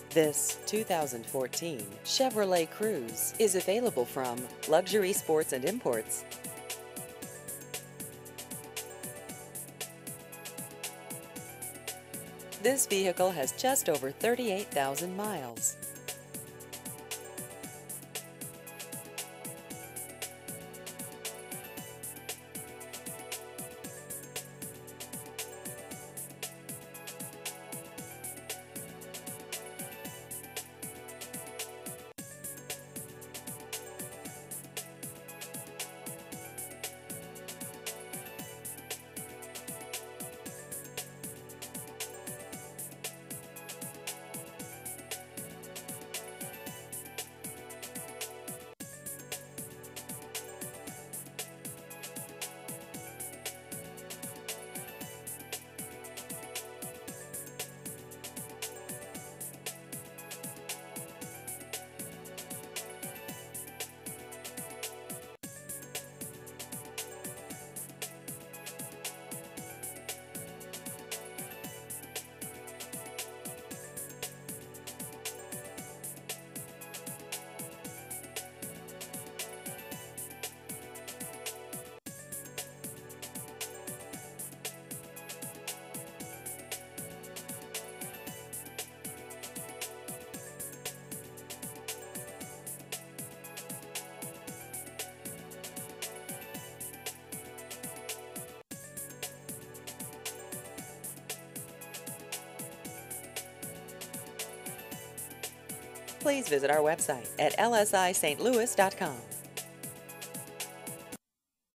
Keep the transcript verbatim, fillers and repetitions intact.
This two thousand fourteen Chevrolet Cruze is available from Luxury Sports and Imports. This vehicle has just over thirty-eight thousand miles. Please visit our website at L S I St Louis dot com.